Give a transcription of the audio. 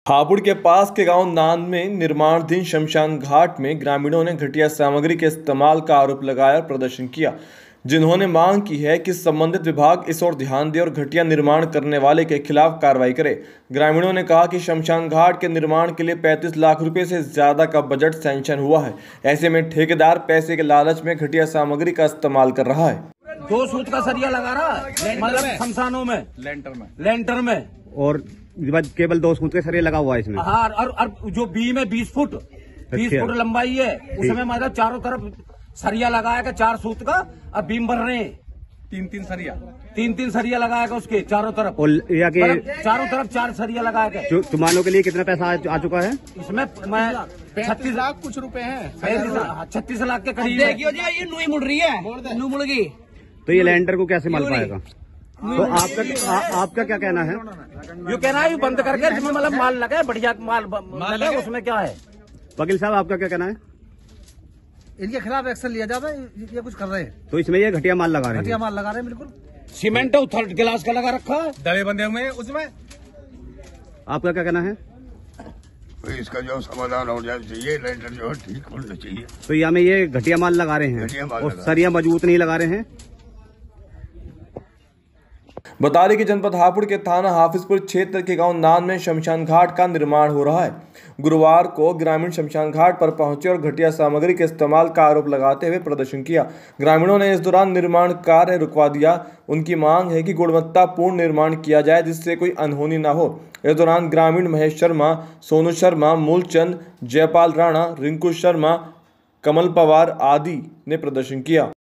हापुड़ के पास के गांव नांद में निर्माणाधीन शमशान घाट में ग्रामीणों ने घटिया सामग्री के इस्तेमाल का आरोप लगाया और प्रदर्शन किया, जिन्होंने मांग की है कि संबंधित विभाग इस ओर ध्यान दे और घटिया निर्माण करने वाले के खिलाफ कार्रवाई करे। ग्रामीणों ने कहा कि शमशान घाट के निर्माण के लिए 35 लाख रुपए से ज्यादा का बजट सैंक्शन हुआ है। ऐसे में ठेकेदार पैसे के लालच में घटिया सामग्री का इस्तेमाल कर रहा है। 2 सूत का सरिया लगा रहा है, मतलब शमशानों में, लेंटर में और केवल 2 फुट के सरिया लगा हुआ है इसमें। हाँ, और जो बी में 20 फुट लंबाई है, उसमें मतलब चारों तरफ सरिया लगाया का 4 सूत का, अब बीम भर रहे हैं। 3 सरिया लगाया का उसके चारों तरफ, और चारों तरफ 4 सरिया लगाया का। चुमानों के लिए कितना पैसा आ चुका है? इसमें 36 लाख कुछ रुपए हैं, 36 लाख के करीब। देखियो जी, ये नूई मुड़ रही है, नू मुड़ गई, तो ये लैंडर को कैसे माल पाएगा? तो आपका क्या कहना है? ये कहना है बंद करके जिसमें मतलब माल लगे, बढ़िया माल लगे, उसमें क्या है? वकील साहब, आपका क्या कहना है? इनके खिलाफ एक्शन लिया जाता है, ये कुछ कर रहे हैं। तो इसमें ये घटिया माल लगा रहे हैं? घटिया माल लगा रहे हैं, बिल्कुल। सीमेंट थर्ड गिलास का लगा रखा है, दड़े बंदे हुए उसमें। आपका क्या कहना है? इसका जो समाधान हो जाना चाहिए, लेंटर जो ठीक होना चाहिए। तो यहाँ में ये घटिया माल लगा रहे हैं और सरिया मजबूत नहीं लगा रहे हैं। बता दें कि जनपद हापुड़ के थाना हाफिजपुर क्षेत्र के गांव नांद में शमशान घाट का निर्माण हो रहा है। गुरुवार को ग्रामीण शमशान घाट पर पहुंचे और घटिया सामग्री के इस्तेमाल का आरोप लगाते हुए प्रदर्शन किया। ग्रामीणों ने इस दौरान निर्माण कार्य रुकवा दिया। उनकी मांग है कि गुणवत्तापूर्ण निर्माण किया जाए, जिससे कोई अनहोनी न हो। इस दौरान ग्रामीण महेश शर्मा, सोनू शर्मा, मूलचंद, जयपाल राणा, रिंकू शर्मा, कमल पवार आदि ने प्रदर्शन किया।